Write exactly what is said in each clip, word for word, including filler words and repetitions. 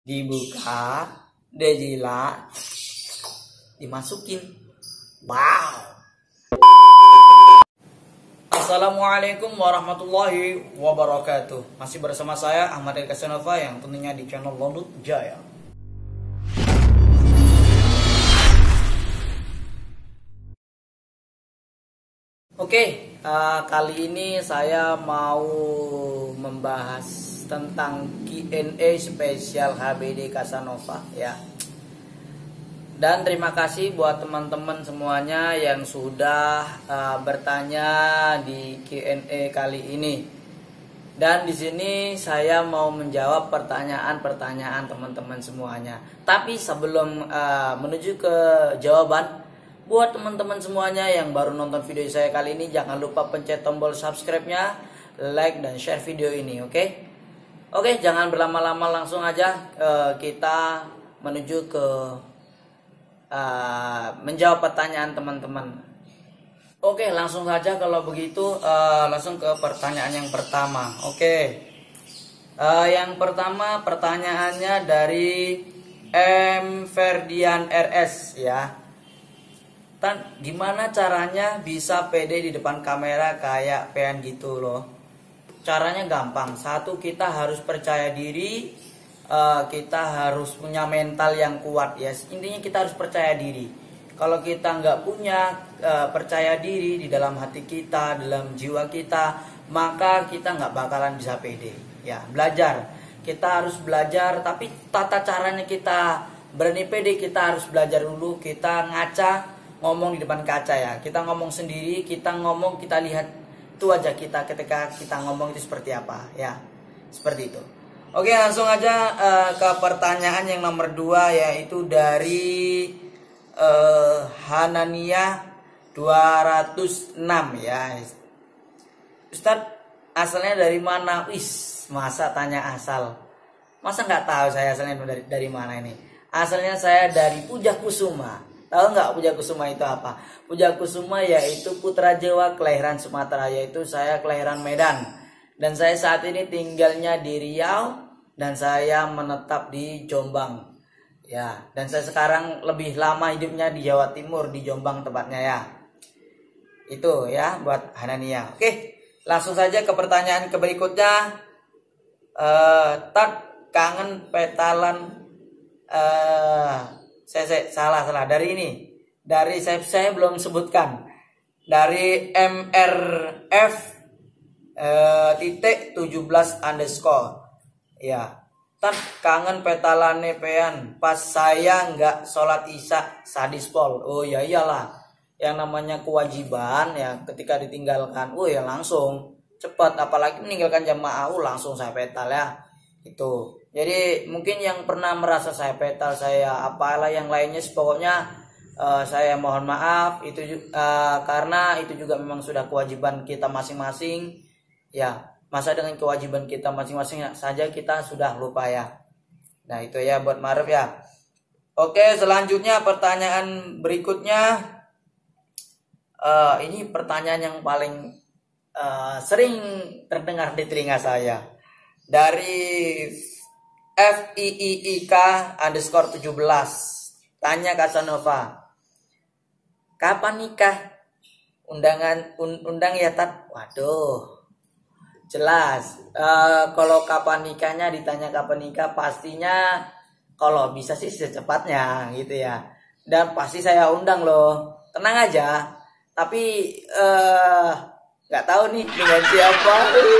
dibuka, dijilat, dimasukin. Wow. Assalamualaikum warahmatullahi wabarakatuh. Masih bersama saya Ahmad Kasanova yang tentunya di channel Londut Jaya. Oke, uh, kali ini saya mau membahas tentang Q and A spesial H B D Kasanova ya. Dan terima kasih buat teman-teman semuanya yang sudah uh, bertanya di Q and A kali ini. Dan di sini saya mau menjawab pertanyaan-pertanyaan teman-teman semuanya. Tapi sebelum uh, menuju ke jawaban, buat teman-teman semuanya yang baru nonton video saya kali ini, jangan lupa pencet tombol subscribe-nya, like dan share video ini, oke? Okay? Oke, okay, jangan berlama-lama, langsung aja uh, kita menuju ke uh, menjawab pertanyaan teman-teman. Oke, okay, langsung saja kalau begitu, uh, langsung ke pertanyaan yang pertama. Oke, okay. uh, yang pertama pertanyaannya dari M Ferdian R S ya. Tan, gimana caranya bisa pede di depan kamera kayak Pean gitu loh? Caranya gampang. Satu, kita harus percaya diri, uh, kita harus punya mental yang kuat ya. Intinya kita harus percaya diri. Kalau kita nggak punya uh, percaya diri di dalam hati kita, dalam jiwa kita, maka kita nggak bakalan bisa pede. Ya, belajar. Kita harus belajar. Tapi tata caranya kita berani pede, kita harus belajar dulu. Kita ngaca, ngomong di depan kaca ya. Kita ngomong sendiri, kita ngomong, kita lihat itu aja kita ketika kita ngomong itu seperti apa ya, seperti itu. Oke, langsung aja uh, ke pertanyaan yang nomor dua, yaitu dari uh, Hanania dua ratus enam ya. Ustadz, asalnya dari mana? Wis, masa tanya asal, masa nggak tahu saya asalnya dari, dari mana ini. Asalnya saya dari Puja Kusuma. Tahu nggak Puja Kusuma itu apa? Puja Kusuma yaitu putra Jawa kelahiran Sumatera, yaitu saya kelahiran Medan. Dan saya saat ini tinggalnya di Riau dan saya menetap di Jombang. Ya, dan saya sekarang lebih lama hidupnya di Jawa Timur, di Jombang tepatnya ya. Itu ya buat Hanania. Oke, langsung saja ke pertanyaan ke berikutnya. Eh, tak kangen petalan eh Saya, saya salah salah dari ini, dari saya, saya belum sebutkan, dari M R F eh, titik tujuh belas underscore ya. Tan kangen petalane Pean pas saya nggak sholat isya sadis pol. Oh ya iyalah, yang namanya kewajiban ya ketika ditinggalkan, oh ya langsung cepat, apalagi meninggalkan jamaah, oh langsung saya petal ya itu. Jadi mungkin yang pernah merasa saya petal, saya apalah yang lainnya, pokoknya uh, saya mohon maaf itu uh, karena itu juga memang sudah kewajiban kita masing-masing ya. Masa dengan kewajiban kita masing-masing saja kita sudah lupa ya. Nah itu ya buat maaf ya. Oke, selanjutnya pertanyaan berikutnya, uh, ini pertanyaan yang paling uh, sering terdengar di telinga saya, dari F I I I K underscore tujuh belas. Tanya Kasanova, kapan nikah? Undangan un, undang ya Tat? Waduh, jelas. Uh, kalau kapan nikahnya, ditanya kapan nikah, pastinya kalau bisa sih secepatnya gitu ya. Dan pasti saya undang loh, tenang aja. Tapi uh, nggak tahu nih dengan siapa.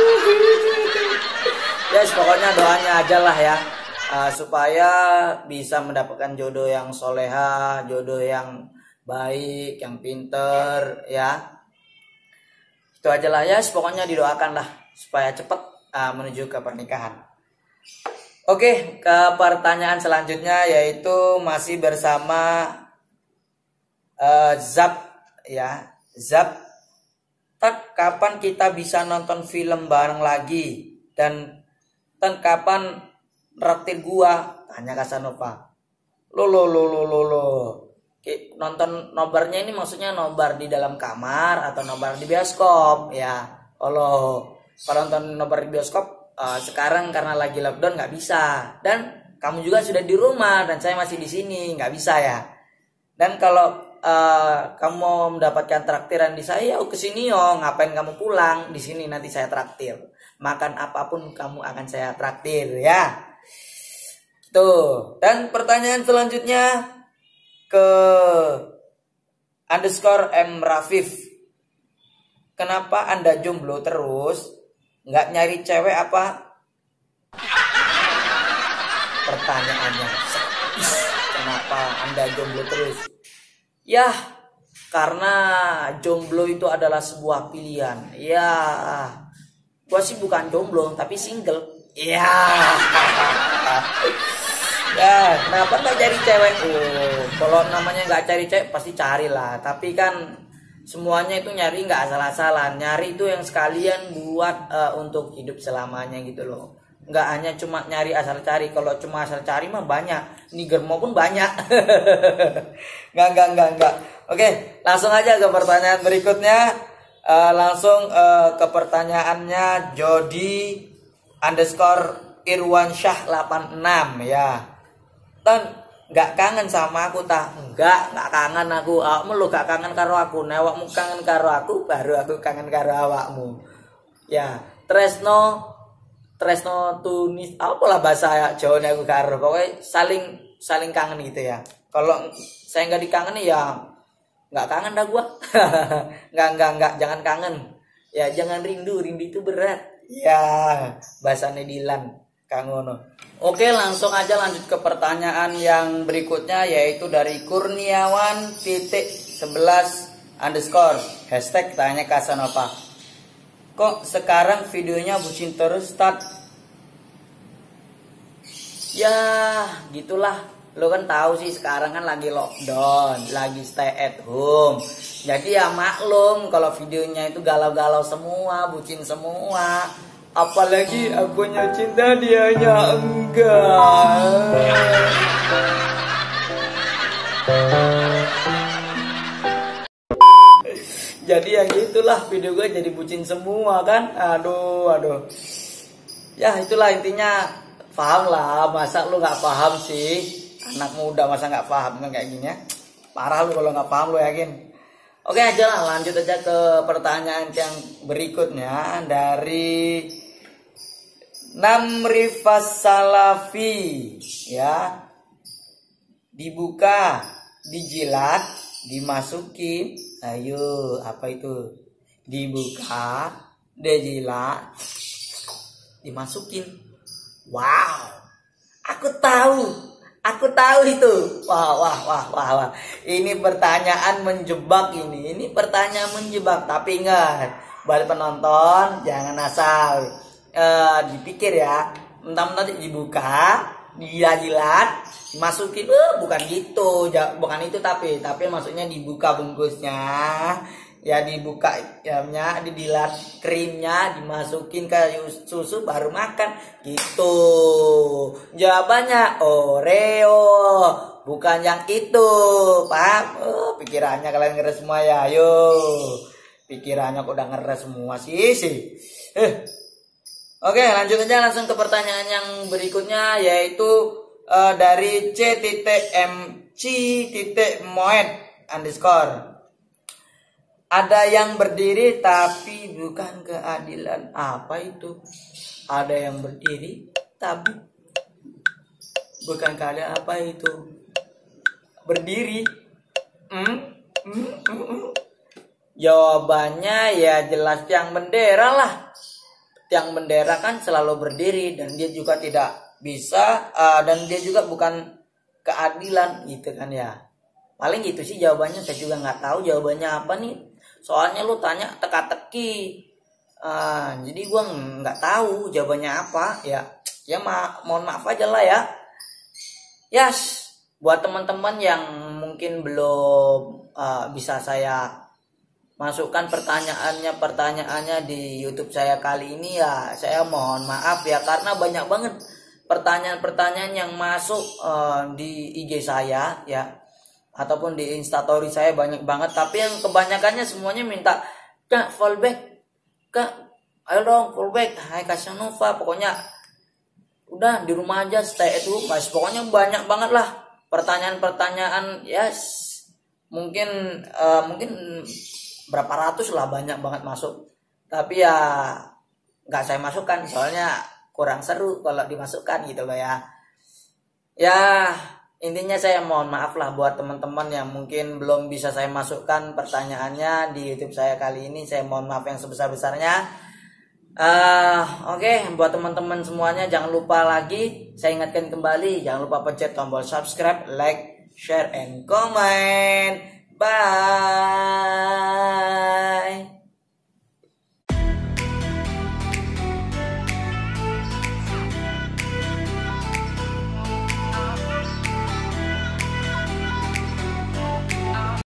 Ya yes, pokoknya doanya aja lah ya, uh, supaya bisa mendapatkan jodoh yang soleha, jodoh yang baik, yang pinter ya. Itu aja lah ya, yes, pokoknya didoakan lah supaya cepat uh, menuju ke pernikahan. Oke, ke pertanyaan selanjutnya, yaitu masih bersama uh, Zap ya. Zap, tak kapan kita bisa nonton film bareng lagi? Dan Tan kapan raktir gua? Tanya Kasanova. Lo lo lo lo lo lo. Nonton nobarnya ini maksudnya nobar di dalam kamar atau nobar di bioskop ya. Kalau kalau nonton nobar di bioskop uh, sekarang karena lagi lockdown nggak bisa. Dan kamu juga sudah di rumah dan saya masih di sini, nggak bisa ya. Dan kalau uh, kamu mau mendapatkan traktiran di saya, oh kesini yo, ngapain kamu pulang? Di sini nanti saya traktir. Makan apapun kamu akan saya traktir ya. Tuh. Dan pertanyaan selanjutnya ke underscore M Rafif. Kenapa Anda jomblo terus? Nggak nyari cewek apa? Pertanyaannya. Kenapa Anda jomblo terus? Ya, karena jomblo itu adalah sebuah pilihan. Ya, gua sih bukan jomblo tapi single. Ya. Ya, kenapa nggak cari cewek? Oh, kalau namanya nggak cari cewek pasti carilah. Tapi kan semuanya itu nyari nggak asal-asalan. Nyari itu yang sekalian buat uh, untuk hidup selamanya gitu loh. Nggak hanya cuma nyari asal cari. Kalau cuma asal cari mah banyak. Niger maupun banyak. Nggak, nggak, nggak, nggak. Oke, langsung aja ke pertanyaan berikutnya. Uh, langsung uh, ke pertanyaannya Jody underscore Irwan Syah delapan enam ya. Dan nggak kangen sama aku tak? Enggak, nggak kangen aku. Awakmu lo gak kangen karo aku. Nek awakmu kangen karo aku, baru aku kangen karo awakmu. Ya, Tresno Tresno Tunis, apalah bahasa Jawa nih aku karo. Pokoknya saling saling kangen gitu ya. Kalau saya nggak dikangeni ya nggak kangen dah gua. nggak nggak nggak jangan kangen. Ya jangan rindu, rindu itu berat. Ya bahasanya Dilan Kangono. Oke, langsung aja lanjut ke pertanyaan yang berikutnya yaitu dari Kurniawan titik sebelas underscore hashtag tanya Kasanova. Kok sekarang videonya bucin terus, Tat? Ya, gitulah. Lo kan tahu sih sekarang kan lagi lockdown, lagi stay at home. Jadi ya maklum kalau videonya itu galau-galau semua, bucin semua. Apalagi akunya cinta, dianya enggak. Jadi ya gitulah, video gue jadi bucin semua kan. Aduh, aduh. Ya itulah intinya. Paham lah, masa lu gak paham sih? Anak muda masa gak paham kan kayak gini ya? Parah lu kalau gak paham, lu yakin? Oke aja lah, lanjut aja ke pertanyaan yang berikutnya. Dari Namrifas Salafi ya. Dibuka, dijilat, dimasukin. Ayo, apa itu? Dibuka, dijilat, dimasukin. Wow, aku tahu, aku tahu itu. Wah, wah, wah, wah, wah. Ini pertanyaan menjebak ini, ini pertanyaan menjebak. Tapi ingat, buat penonton jangan asal uh, dipikir ya. Mentang-mentang dibuka, dijilat, dimasukin. Uh, bukan gitu, bukan itu tapi, tapi maksudnya dibuka bungkusnya. Ya dibuka jamnya, didilat krimnya, dimasukin ke susu baru makan gitu. Jawabannya Oreo, bukan yang itu. Paham? Oh, pikirannya kalian ngeres semua ya. Ayo. Pikirannya kok udah ngeres semua sih sih. Eh. Oke, lanjut aja langsung ke pertanyaan yang berikutnya yaitu uh, dari C M C Moed underscore. Ada yang berdiri tapi bukan keadilan. Apa itu? Ada yang berdiri tapi bukan keadilan. Apa itu? Berdiri. Hmm? Hmm? Hmm? Hmm? Jawabannya ya jelas tiang bendera lah. Tiang bendera kan selalu berdiri dan dia juga tidak bisa uh, dan dia juga bukan keadilan gitu kan ya. Paling gitu sih jawabannya. Saya juga nggak tahu jawabannya apa nih. Soalnya lu tanya teka-teki, uh, jadi gue nggak tahu jawabannya apa ya. Ya ma mohon maaf aja lah ya. Yes, buat teman-teman yang mungkin belum uh, bisa saya masukkan pertanyaannya pertanyaannya di YouTube saya kali ini ya, saya mohon maaf ya karena banyak banget pertanyaan-pertanyaan yang masuk uh, di I G saya ya. Ataupun di instastory saya banyak banget. Tapi yang kebanyakannya semuanya minta, Kak fallback, Kak ayo dong fallback, hai Kasanova. Pokoknya udah di rumah aja stay at home guys. Pokoknya banyak banget lah pertanyaan-pertanyaan, yes, mungkin uh, mungkin berapa ratus lah, banyak banget masuk. Tapi ya nggak saya masukkan soalnya kurang seru kalau dimasukkan gitu loh ya. Ya intinya saya mohon maaf lah buat teman-teman yang mungkin belum bisa saya masukkan pertanyaannya di YouTube saya kali ini. Saya mohon maaf yang sebesar-besarnya. Uh, Oke, okay, buat teman-teman semuanya jangan lupa lagi, saya ingatkan kembali, jangan lupa pencet tombol subscribe, like, share, and comment. Bye.